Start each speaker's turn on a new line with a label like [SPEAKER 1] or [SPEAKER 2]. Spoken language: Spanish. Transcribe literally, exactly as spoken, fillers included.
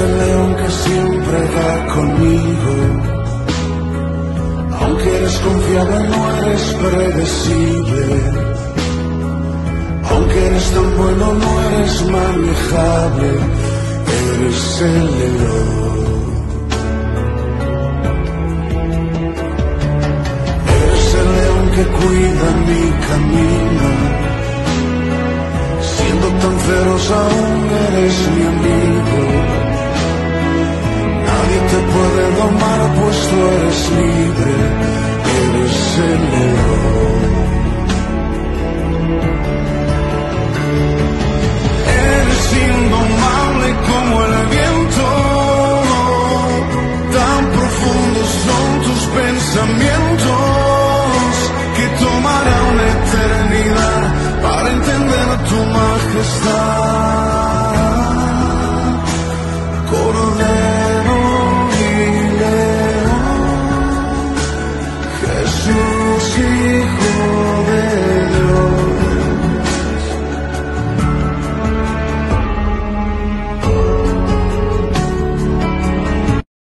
[SPEAKER 1] el león que siempre va conmigo. Aunque eres confiable, no eres predecible. Aunque eres tan bueno, no eres manejable. Eres el león. Eres el león que cuida mi camino. Siendo tan feroz, aún eres mi amigo. Nadie te puede domar, pues tú eres libre. Eres el león. Eres indomable como el viento. Tan profundos son tus pensamientos que tomará una eternidad para entender tu majestad. Cordero y león, Jesús y